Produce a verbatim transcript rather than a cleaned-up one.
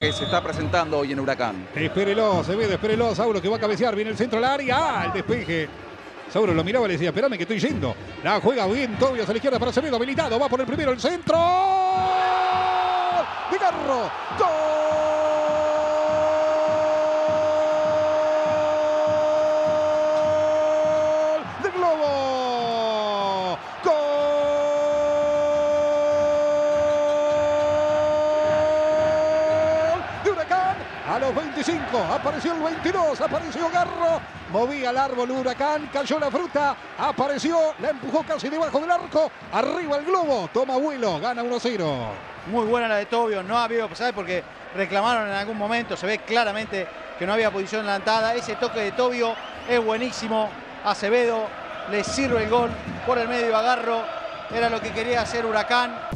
que se está presentando hoy en Huracán. Espérelo, se ve, espérelo, Sauro que va a cabecear, viene el centro al área, ¡ah! El despeje. Sauro lo miraba y le decía, espérame que estoy yendo. La juega bien, Tobio hacia la izquierda para Acevedo, habilitado, va por el primero, el centro. ¡De Garro! ¡Gol! ¡De Globo! ¡Gol! ¡De Huracán! A los veinticinco, apareció el veintidós, apareció Garro, movía el árbol Huracán, cayó la fruta, apareció, la empujó casi debajo del arco, arriba el Globo, toma vuelo, gana uno cero. Muy buena la de Tobio, no ha habido, ¿sabes? Porque reclamaron en algún momento, se ve claramente que no había posición adelantada, ese toque de Tobio es buenísimo, Acevedo le sirve el gol por el medio a Garro, era lo que quería hacer Huracán.